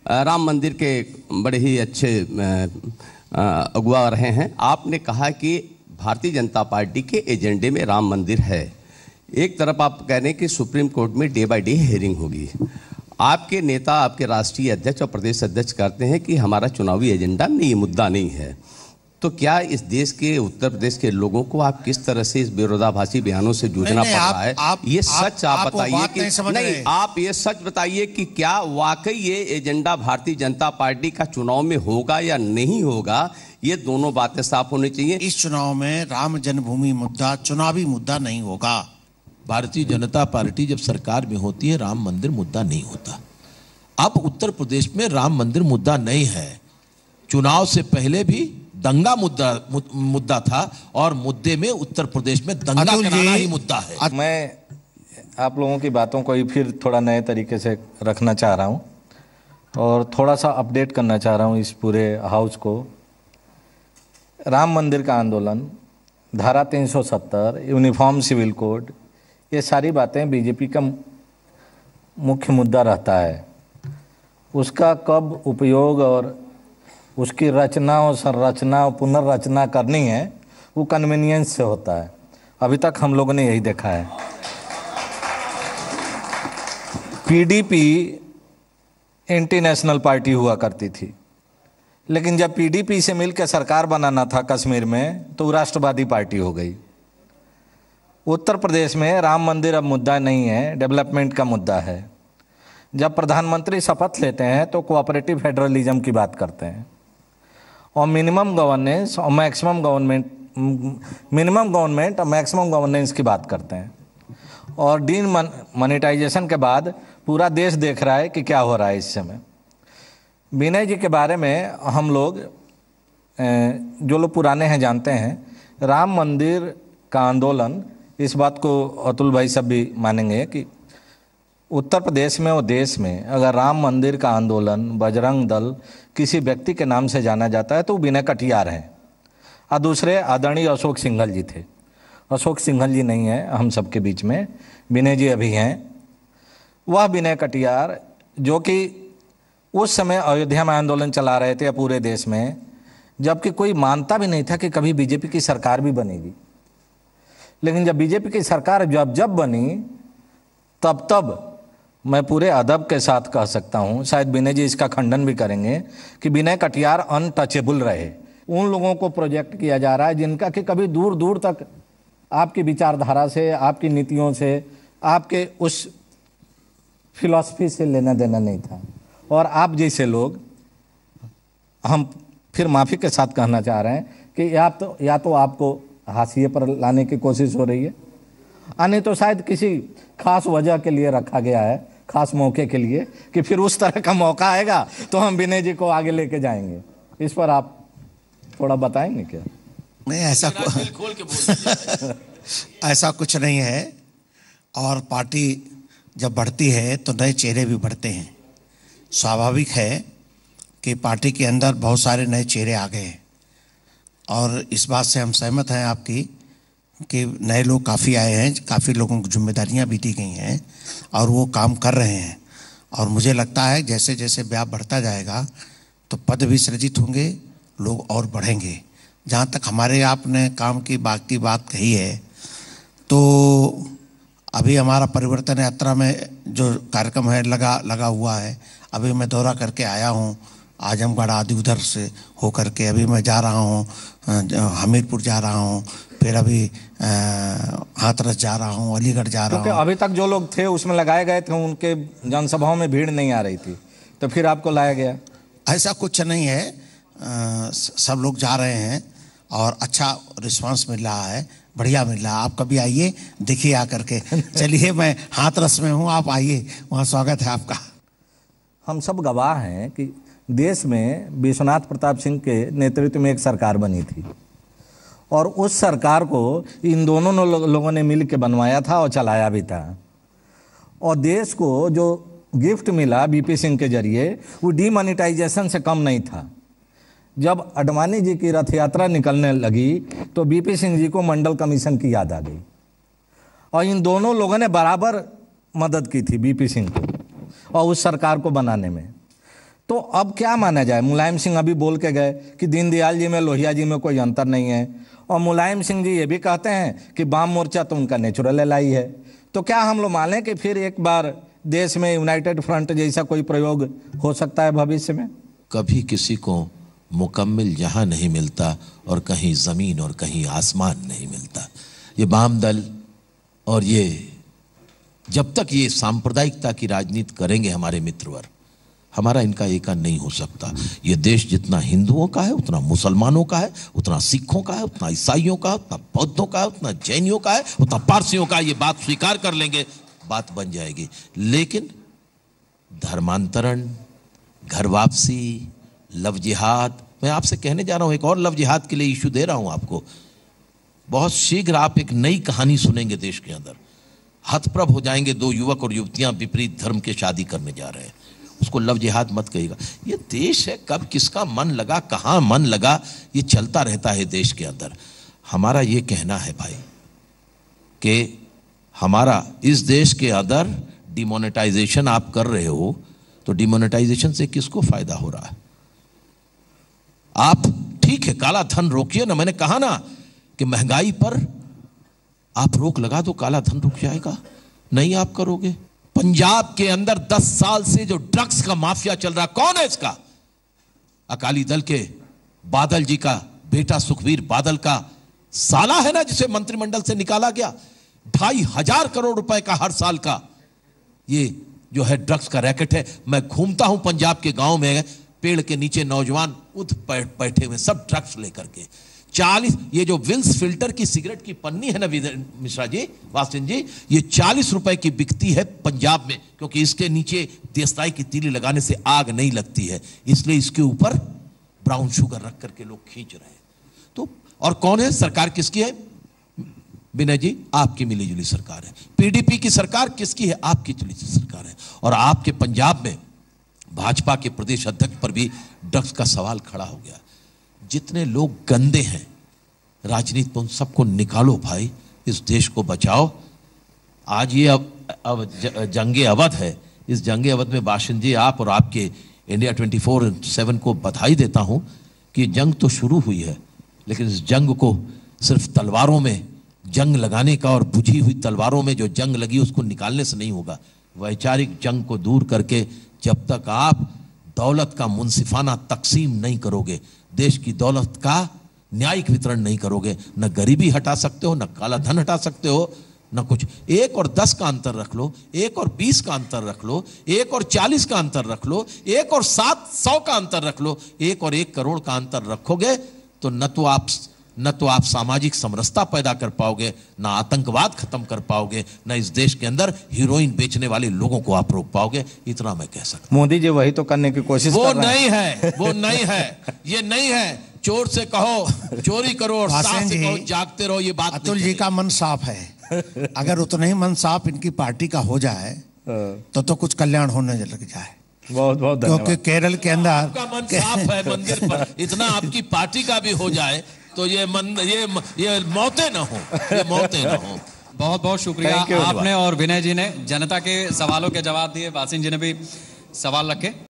राम मंदिर के बड़े ही अच्छे अगुवा रहे हैं। आपने कहा कि भारतीय जनता पार्टी के एजेंडे में राम मंदिर है। एक तरफ आप कह रहे हैं कि सुप्रीम कोर्ट में डे बाय डे हियरिंग होगी। आपके नेता, आपके राष्ट्रीय अध्यक्ष और प्रदेश अध्यक्ष कहते हैं कि हमारा चुनावी एजेंडा नहीं, ये मुद्दा नहीं है। तो क्या इस देश के, उत्तर प्रदेश के लोगों को आप किस तरह से इस विरोधाभासी बयानों से जूझना पड़ रहा है? ये सच आप बताइए कि नहीं, आप ये सच बताइए कि क्या वाकई ये एजेंडा भारतीय जनता पार्टी का चुनाव में होगा या नहीं होगा? ये दोनों बातें साफ होनी चाहिए। इस चुनाव में राम जन्मभूमि मुद्दा चुनावी मुद्दा नहीं होगा। भारतीय जनता पार्टी जब सरकार में होती है राम मंदिर मुद्दा नहीं होता। अब उत्तर प्रदेश में राम मंदिर मुद्दा नहीं है। चुनाव से पहले भी दंगा मुद्दा था और मुद्दे में उत्तर प्रदेश में दंगा कराना ही मुद्दा है। मैं आप लोगों की बातों को ही फिर थोड़ा नए तरीके से रखना चाह रहा हूं और थोड़ा सा अपडेट करना चाह रहा हूं इस पूरे हाउस को। राम मंदिर का आंदोलन, धारा 370, यूनिफॉर्म सिविल कोड, ये सारी बातें बीजेपी का मुख्य मुद्दा रहता है। उसका कब उपयोग और उसकी रचना और संरचना और पुनर्रचना करनी है वो कन्वीनियंस से होता है। अभी तक हम लोगों ने यही देखा है। पीडीपी एंटी नेशनल पार्टी हुआ करती थी, लेकिन जब पीडीपी से मिलकर सरकार बनाना था कश्मीर में तो वो राष्ट्रवादी पार्टी हो गई। उत्तर प्रदेश में राम मंदिर अब मुद्दा नहीं है, डेवलपमेंट का मुद्दा है। जब प्रधानमंत्री शपथ लेते हैं तो कोऑपरेटिव फेडरलिज्म की बात करते हैं और मिनिमम गवर्नेंस और मैक्सिमम गवर्नमेंट, मिनिमम गवर्नमेंट और मैक्सिमम गवर्नेंस की बात करते हैं। और डीन मोनेटाइजेशन के बाद पूरा देश देख रहा है कि क्या हो रहा है इस समय। विनय जी के बारे में हम लोग, जो लोग पुराने हैं, जानते हैं राम मंदिर का आंदोलन, इस बात को अतुल भाई सब भी मानेंगे कि उत्तर प्रदेश में और देश में अगर राम मंदिर का आंदोलन, बजरंग दल किसी व्यक्ति के नाम से जाना जाता है तो विनय कटियार हैं और दूसरे आदरणीय अशोक सिंघल जी थे। अशोक सिंघल जी नहीं है हम सबके बीच में, विनय जी अभी हैं। वह विनय कटियार जो कि उस समय अयोध्या में आंदोलन चला रहे थे पूरे देश में, जबकि कोई मानता भी नहीं था कि कभी बीजेपी की सरकार भी बनेगी। लेकिन जब बीजेपी की सरकार जब बनी तब मैं पूरे अदब के साथ कह सकता हूं, शायद विनय जी इसका खंडन भी करेंगे, कि विनय कटियार अनटचेबल रहे। उन लोगों को प्रोजेक्ट किया जा रहा है जिनका कि कभी दूर दूर तक आपकी विचारधारा से, आपकी नीतियों से, आपके उस फिलॉसफी से लेना देना नहीं था। और आप जैसे लोग, हम फिर माफ़ी के साथ कहना चाह रहे हैं कि या तो आपको हाशिए पर लाने की कोशिश हो रही है, नहीं तो शायद किसी खास वजह के लिए रखा गया है, खास मौके के लिए, कि फिर उस तरह का मौका आएगा तो हम विनय जी को आगे लेके जाएंगे। इस पर आप थोड़ा बताएंगे क्या? नहीं, ऐसा कुछ नहीं है। और पार्टी जब बढ़ती है तो नए चेहरे भी बढ़ते हैं। स्वाभाविक है कि पार्टी के अंदर बहुत सारे नए चेहरे आ गए और इस बात से हम सहमत हैं आपकी कि नए लोग काफ़ी आए हैं, काफ़ी लोगों को जिम्मेदारियां भी दी गई हैं और वो काम कर रहे हैं। और मुझे लगता है जैसे जैसे व्याप बढ़ता जाएगा तो पद भी सृजित होंगे, लोग और बढ़ेंगे। जहाँ तक हमारे आपने काम की बात कही है, तो अभी हमारा परिवर्तन यात्रा में जो कार्यक्रम है लगा हुआ है। अभी मैं दौरा करके आया हूँ आजमगढ़ आदि उधर से हो करके, अभी मैं जा रहा हूँ हमीरपुर जा रहा हूँ, फिर अभी हाथरस जा रहा हूँ, अलीगढ़ जा रहा हूँ। अभी तक जो लोग थे उसमें लगाए गए थे, उनके जनसभाओं में भीड़ नहीं आ रही थी, तो फिर आपको लाया गया? ऐसा कुछ नहीं है, सब लोग जा रहे हैं और अच्छा रिस्पांस मिल रहा है, बढ़िया मिल रहा है। आप कभी आइए, देखिए आकर के। चलिए, मैं हाथरस में हूँ, आप आइए, वहाँ स्वागत है आपका। हम सब गवाह हैं कि देश में विश्वनाथ प्रताप सिंह के नेतृत्व में एक सरकार बनी थी और उस सरकार को इन दोनों लोगों ने मिल के बनवाया था और चलाया भी था। और देश को जो गिफ्ट मिला बीपी सिंह के जरिए वो डीमोनेटाइजेशन से कम नहीं था। जब अडवाणी जी की रथ यात्रा निकलने लगी तो बीपी सिंह जी को मंडल कमीशन की याद आ गई और इन दोनों लोगों ने बराबर मदद की थी बीपी सिंह को और उस सरकार को बनाने में। तो अब क्या माना जाए? मुलायम सिंह अभी बोल के गए कि दीनदयाल जी में लोहिया जी में कोई अंतर नहीं है, और मुलायम सिंह जी ये भी कहते हैं कि वाम मोर्चा तो उनका नेचुरल एलाई है। तो क्या हम लोग माने कि फिर एक बार देश में यूनाइटेड फ्रंट जैसा कोई प्रयोग हो सकता है भविष्य में? कभी किसी को मुकम्मिल जहां नहीं मिलता और कहीं जमीन और कहीं आसमान नहीं मिलता। ये वाम दल और ये जब तक ये सांप्रदायिकता की राजनीति करेंगे हमारे मित्रवर, हमारा इनका एका नहीं हो सकता। ये देश जितना हिंदुओं का है, उतना मुसलमानों का है, उतना सिखों का है, उतना ईसाइयों का है, उतना बौद्धों का है, उतना जैनियों का है, उतना पारसियों का है। ये बात स्वीकार कर लेंगे, बात बन जाएगी। लेकिन धर्मांतरण, घर वापसी, लव जिहाद, मैं आपसे कहने जा रहा हूं, एक और लव जिहाद के लिए इशू दे रहा हूं आपको। बहुत शीघ्र आप एक नई कहानी सुनेंगे देश के अंदर। हतप्रभ हो जाएंगे, दो युवक और युवतियां विपरीत धर्म के शादी करने जा रहे हैं। उसको लव जिहाद मत कहिएगा। ये देश है, कब किसका मन लगा, कहां मन लगा, ये चलता रहता है देश के अंदर। हमारा ये कहना है भाई कि हमारा इस देश के अंदर डिमोनेटाइजेशन आप कर रहे हो, तो डिमोनेटाइजेशन से किसको फायदा हो रहा है? आप ठीक है काला धन रोकिए ना, मैंने कहा ना कि महंगाई पर आप रोक लगा दो, काला धन रुक जाएगा। नहीं आप करोगे। पंजाब के अंदर 10 साल से जो ड्रग्स का माफिया चल रहा, कौन है इसका? अकाली दल के बादल जी का बेटा सुखबीर बादल का साला है ना, जिसे मंत्रिमंडल से निकाला गया। 2,500 करोड़ रुपए का हर साल का ये जो है ड्रग्स का रैकेट है। मैं घूमता हूं पंजाब के गांव में, पेड़ के नीचे नौजवान उठ बैठे हुए, सब ड्रग्स लेकर के। 40 ये जो विल्स फिल्टर की सिगरेट की पन्नी है ना मिश्रा जी, वासिन जी, ये 40 रुपए की बिकती है पंजाब में, क्योंकि इसके नीचे देसताई की तीली लगाने से आग नहीं लगती है, इसलिए इसके ऊपर ब्राउन शुगर रख करके लोग खींच रहे हैं। तो और कौन है? सरकार किसकी है विनय जी? आपकी मिलीजुली सरकार है। पीडीपी की सरकार किसकी है? आपकी मिलीजुली सरकार है। और आपके पंजाब में भाजपा के प्रदेश अध्यक्ष पर भी ड्रग्स का सवाल खड़ा हो गया। जितने लोग गंदे हैं राजनीति में, उन सबको निकालो भाई, इस देश को बचाओ। आज ये अब जंगे अवध है। इस जंगे अवध में बाशिंद जी, आप और आपके इंडिया 24/7 को बधाई देता हूं कि जंग तो शुरू हुई है, लेकिन इस जंग को सिर्फ तलवारों में जंग लगाने का और बुझी हुई तलवारों में जो जंग लगी उसको निकालने से नहीं होगा। वैचारिक जंग को दूर करके जब तक आप दौलत का मुंसिफाना तकसीम नहीं करोगे, देश की दौलत का न्यायिक वितरण नहीं करोगे, न गरीबी हटा सकते हो, न काला धन हटा सकते हो, न कुछ। 1 और 10 का अंतर रख लो, 1 और 20 का अंतर रख लो, 1 और 40 का अंतर रख लो, 1 और 700 का अंतर रख लो, 1 और 1 करोड़ का अंतर रखोगे तो न तो आप सामाजिक समरसता पैदा कर पाओगे, ना आतंकवाद खत्म कर पाओगे, ना इस देश के अंदर हीरोइन बेचने वाले लोगों को आप रोक पाओगे। इतना मैं कह सकता हूं। मोदी जी वही तो करने की कोशिश कर रहे हैं। वो नहीं है, ये नहीं है। चोर से कहो चोरी करो और साथ से कहो जागते रहो, ये बात अतुल जी का मन साफ है। अगर उतना ही मन साफ इनकी पार्टी का हो जाए तो कुछ कल्याण होने लग जाए। बहुत बहुत धन्यवाद। क्योंकि केरल के अंदर आपका मन साफ है मंदिर पर, इतना आपकी पार्टी का भी हो जाए तो ये मौतें ना हो, ये मौतें ना हो। बहुत बहुत शुक्रिया आपने और विनय जी ने जनता के सवालों के जवाब दिए, वासिन जी ने भी सवाल रखे।